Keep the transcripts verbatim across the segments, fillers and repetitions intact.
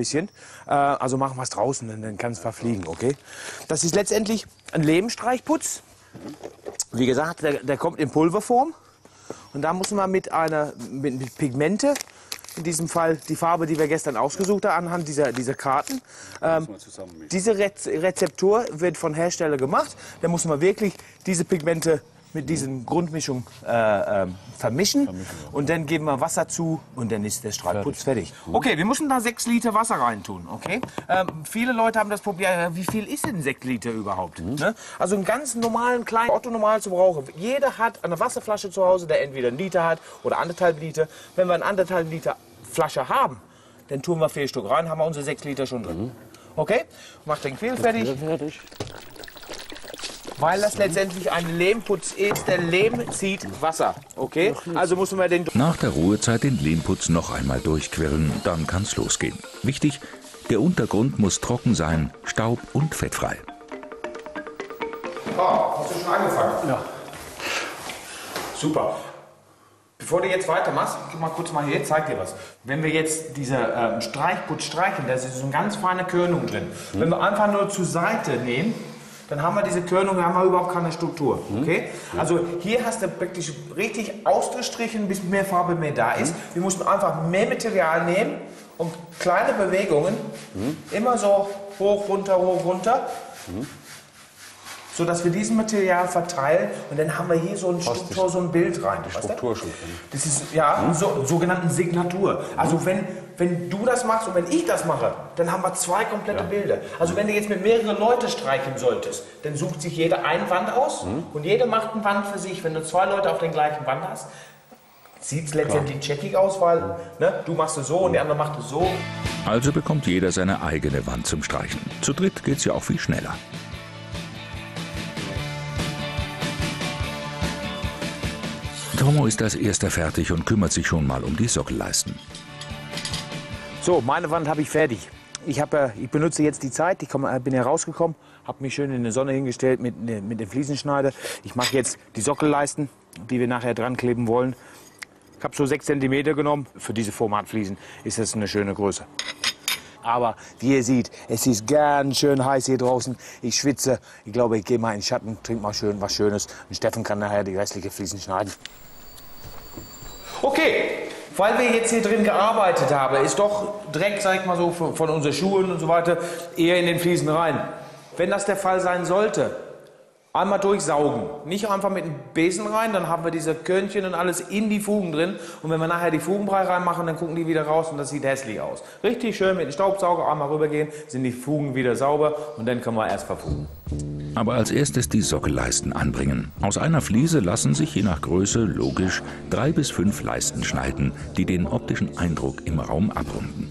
Bisschen. Äh, also machen wir es draußen, dann kann es verfliegen, okay? Das ist letztendlich ein Lebenstreichputz. Wie gesagt, der, der kommt in Pulverform. Und da muss man mit einer mit, mit Pigmente, in diesem Fall die Farbe, die wir gestern ausgesucht haben, anhand dieser, dieser Karten. Ähm, diese Rez Rezeptur wird von Hersteller gemacht. Da muss man wirklich diese Pigmente mit diesen Grundmischung äh, äh, vermischen. vermischen ja. Und dann geben wir Wasser zu und dann ist der Streichputz fertig. fertig. Okay, wir müssen da sechs Liter Wasser reintun. Okay? Ähm, viele Leute haben das Problem, ja, wie viel ist denn sechs Liter überhaupt? Mhm. Ne? Also einen ganz normalen, kleinen Otto normal zu brauchen. Jeder hat eine Wasserflasche zu Hause, der entweder einen Liter hat oder anderthalb Liter. Wenn wir eine anderthalb Liter Flasche haben, dann tun wir vier Stück rein, haben wir unsere sechs Liter schon drin. Mhm. Okay? Macht den Quell fertig. fertig. Weil das letztendlich ein Lehmputz ist. Der Lehm zieht Wasser, okay? Also muss man den... Nach der Ruhezeit den Lehmputz noch einmal durchquirlen, dann kann's losgehen. Wichtig, der Untergrund muss trocken sein, staub- und fettfrei. Oh, hast du schon angefangen? Ja. Super. Bevor du jetzt weitermachst, geh mal kurz mal hier, zeig dir was. Wenn wir jetzt diese ähm, Streichputz streichen, da ist so eine ganz feine Körnung drin. Mhm. Wenn wir einfach nur zur Seite nehmen, dann haben wir diese Körnung, dann haben wir überhaupt keine Struktur. Okay? Also hier hast du wirklich richtig ausgestrichen, bis mehr Farbe mehr da ist. Wir mussten einfach mehr Material nehmen und kleine Bewegungen, mhm. immer so hoch, runter, hoch, runter, mhm. so dass wir dieses Material verteilen und dann haben wir hier so ein Struktur, so ein Bild rein. Die Struktur schon. Das ist ja mhm. so sogenannten Signatur. Also mhm. wenn wenn du das machst und wenn ich das mache, dann haben wir zwei komplette ja. Bilder. Also wenn du jetzt mit mehreren Leuten streichen solltest, dann sucht sich jeder eine Wand aus mhm. und jeder macht eine Wand für sich. Wenn du zwei Leute auf der gleichen Wand hast, sieht es letztendlich checkig aus, weil ne, du machst es so und der andere macht es so. Also bekommt jeder seine eigene Wand zum Streichen. Zu dritt geht's ja auch viel schneller. Tomo ist als erster fertig und kümmert sich schon mal um die Sockelleisten. So, meine Wand habe ich fertig. Ich, hab, äh, ich benutze jetzt die Zeit. Ich komm, äh, bin hier rausgekommen, habe mich schön in die Sonne hingestellt mit, mit dem Fliesenschneider. Ich mache jetzt die Sockelleisten, die wir nachher dran kleben wollen. Ich habe so sechs Zentimeter genommen. Für diese Formatfliesen ist das eine schöne Größe. Aber wie ihr seht, es ist ganz schön heiß hier draußen. Ich schwitze. Ich glaube, ich gehe mal in den Schatten, trinke mal schön was Schönes. Und Steffen kann nachher die restlichen Fliesen schneiden. Okay, weil wir jetzt hier drin gearbeitet haben, ist doch Dreck, sag ich mal so, von unseren Schuhen und so weiter, eher in den Fliesen rein. Wenn das der Fall sein sollte, einmal durchsaugen. Nicht einfach mit dem Besen rein, dann haben wir diese Körnchen und alles in die Fugen drin. Und wenn wir nachher die Fugenbrei reinmachen, dann gucken die wieder raus und das sieht hässlich aus. Richtig schön mit dem Staubsauger einmal rübergehen, sind die Fugen wieder sauber und dann können wir erst verfugen. Aber als erstes die Sockelleisten anbringen. Aus einer Fliese lassen sich je nach Größe, logisch, drei bis fünf Leisten schneiden, die den optischen Eindruck im Raum abrunden.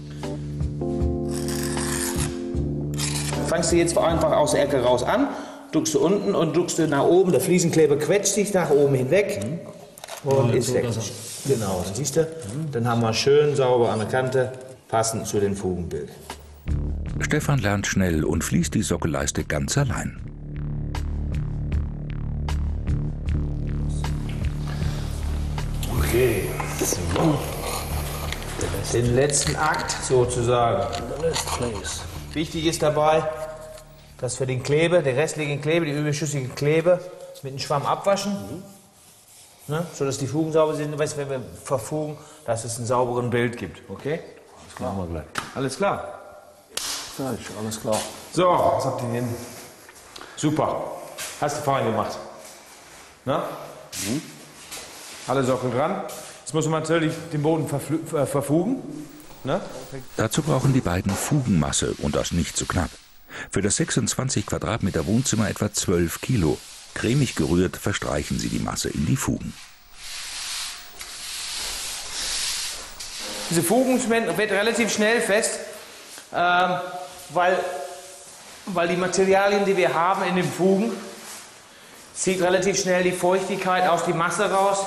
Fangst du jetzt einfach aus der Ecke raus an, drückst du unten und drückst du nach oben, der Fliesenkleber quetscht sich nach oben hinweg und ja, ist weg. Genau, dann siehst du, dann haben wir schön sauber an der Kante, passend zu dem Fugenbild. Stefan lernt schnell und fließt die Sockelleiste ganz allein. Okay, so. Den letzten Akt sozusagen. Wichtig ist dabei, dass wir den Kleber, den restlichen Kleber, die überschüssige Kleber mit dem Schwamm abwaschen, mhm. ne, sodass die Fugen sauber sind. Weißt, wenn wir verfugen, dass es ein sauberes Bild gibt. Okay? Das machen wir gleich. Alles klar? Fertig, alles klar. So, was habt ihr denn? Super. Hast du fein gemacht. Na? Mhm. Alle Sockel dran. Jetzt muss man natürlich den Boden äh, verfugen. Ne? Dazu brauchen die beiden Fugenmasse und das nicht zu knapp. Für das sechsundzwanzig Quadratmeter Wohnzimmer etwa zwölf Kilo. Cremig gerührt verstreichen sie die Masse in die Fugen. Diese Fugen wird relativ schnell fest, ähm, weil, weil die Materialien, die wir haben in den Fugen, zieht relativ schnell die Feuchtigkeit aus die Masse raus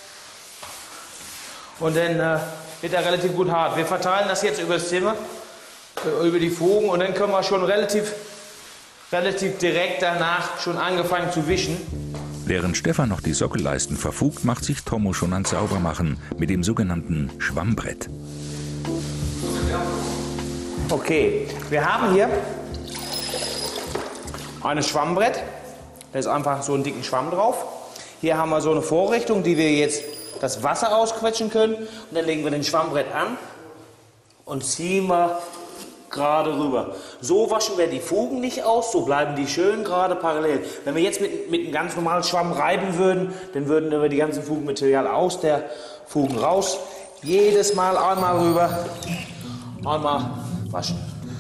und dann äh, wird er relativ gut hart. Wir verteilen das jetzt über das Zimmer, äh, über die Fugen und dann können wir schon relativ, relativ direkt danach schon angefangen zu wischen. Während Stefan noch die Sockelleisten verfugt, macht sich Tomo schon ans Saubermachen mit dem sogenannten Schwammbrett. Okay, wir haben hier ein Schwammbrett. Da ist einfach so ein dicken Schwamm drauf. Hier haben wir so eine Vorrichtung, die wir jetzt das Wasser ausquetschen können. Und dann legen wir den Schwammbrett an und ziehen wir gerade rüber. So waschen wir die Fugen nicht aus, so bleiben die schön gerade parallel. Wenn wir jetzt mit, mit einem ganz normalen Schwamm reiben würden, dann würden wir die ganzen Fugenmaterial aus der Fugen raus. Jedes Mal einmal rüber, einmal waschen.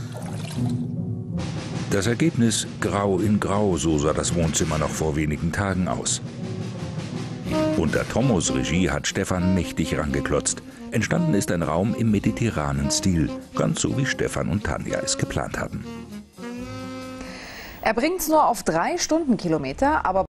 Das Ergebnis grau in grau, so sah das Wohnzimmer noch vor wenigen Tagen aus. Unter Tommos Regie hat Stefan mächtig rangeklotzt. Entstanden ist ein Raum im mediterranen Stil, ganz so wie Stefan und Tanja es geplant hatten. Er bringt es nur auf drei Stundenkilometer, aber